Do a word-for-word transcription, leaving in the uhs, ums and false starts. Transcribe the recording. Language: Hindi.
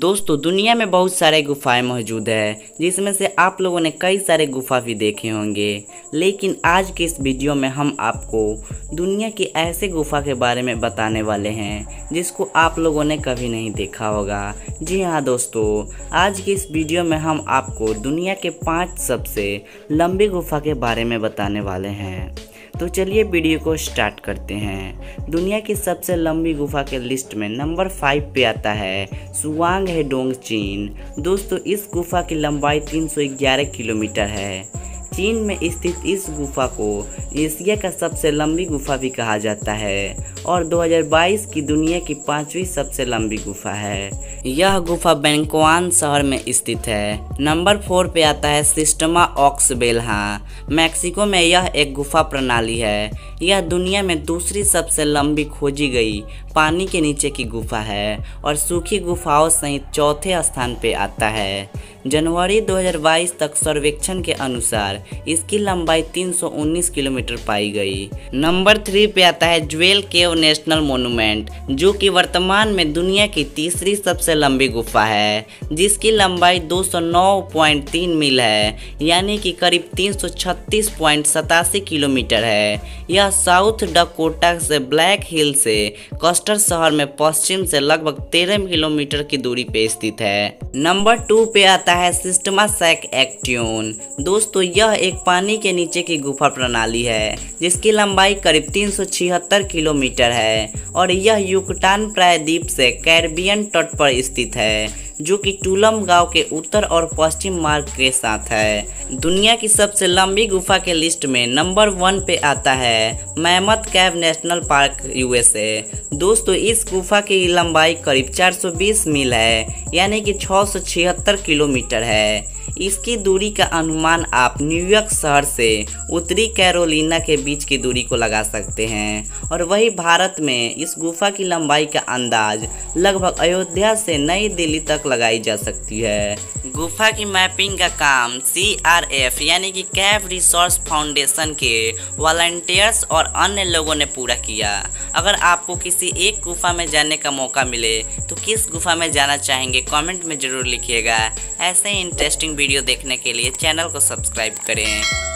दोस्तों दुनिया में बहुत सारे गुफाएं मौजूद है, जिसमें से आप लोगों ने कई सारे गुफा भी देखे होंगे। लेकिन आज के इस वीडियो में हम आपको दुनिया की ऐसे गुफा के बारे में बताने वाले हैं जिसको आप लोगों ने कभी नहीं देखा होगा। जी हाँ दोस्तों, आज की इस वीडियो में हम आपको दुनिया के पाँच सबसे लंबी गुफा के बारे में बताने वाले हैं। तो चलिए वीडियो को स्टार्ट करते हैं। दुनिया की सबसे लंबी गुफा के लिस्ट में नंबर फाइव पे आता है सुवांग हेडोंग, चीन। दोस्तों इस गुफा की लंबाई तीन सौ ग्यारह किलोमीटर है। चीन में स्थित इस गुफा को एशिया का सबसे लंबी गुफा भी कहा जाता है और दो हज़ार बाईस की दुनिया की पांचवी सबसे लंबी गुफा है। यह गुफा बैंकुआन शहर में स्थित है। नंबर फोर पे आता है सिस्टमा ऑक्सबेल्हा, मैक्सिको में यह एक गुफा प्रणाली है। यह दुनिया में दूसरी सबसे लंबी खोजी गई पानी के नीचे की गुफा है और सूखी गुफाओं सहित चौथे स्थान पे आता है। जनवरी दो हज़ार बाईस तक सर्वेक्षण के अनुसार इसकी लंबाई तीन सौ उन्नीस किलोमीटर पाई गई। नंबर थ्री पे आता है ज्वेल केव नेशनल मोन्यूमेंट, जो कि वर्तमान में दुनिया की तीसरी सबसे लंबी गुफा है, जिसकी लंबाई दो सौ नौ पॉइंट तीन मील है, यानी कि करीब तीन सौ छत्तीस पॉइंट सतासी किलोमीटर है। यह साउथ डकोटा से ब्लैक हिल से कस्टर शहर में पश्चिम से लगभग तेरह किलोमीटर की दूरी पे स्थित है। नंबर टू पे आता है सिस्टमा सैक एक्ट्यून। दोस्तों यह एक पानी के नीचे की गुफा प्रणाली है, जिसकी लंबाई करीब तीन सौ छिहत्तर किलोमीटर है और यह युकटान प्रायद्वीप से कैरिबियन तट पर स्थित है, जो कि टूलम गांव के उत्तर और पश्चिम मार्ग के साथ है। दुनिया की सबसे लंबी गुफा के लिस्ट में नंबर वन पे आता है Mammoth Cave National Park, USA. दोस्तों इस गुफा की लंबाई करीब चार सौ बीस मील है, यानी कि छह सौ छिहत्तर किलोमीटर है। इसकी दूरी का अनुमान आप न्यूयॉर्क शहर से उत्तरी कैरोलिना के बीच की दूरी को लगा सकते हैं और वही भारत में इस गुफा की लंबाई का अंदाज लगभग अयोध्या से नई दिल्ली तक लगाई जा सकती है। गुफा की मैपिंग का काम सी आर एफ यानी कि कैव रिसोर्स फाउंडेशन के वॉलंटियर्स और अन्य लोगों ने पूरा किया। अगर आपको किसी एक गुफा में जाने का मौका मिले तो किस गुफा में जाना चाहेंगे कमेंट में ज़रूर लिखिएगा। ऐसे ही इंटरेस्टिंग वीडियो देखने के लिए चैनल को सब्सक्राइब करें।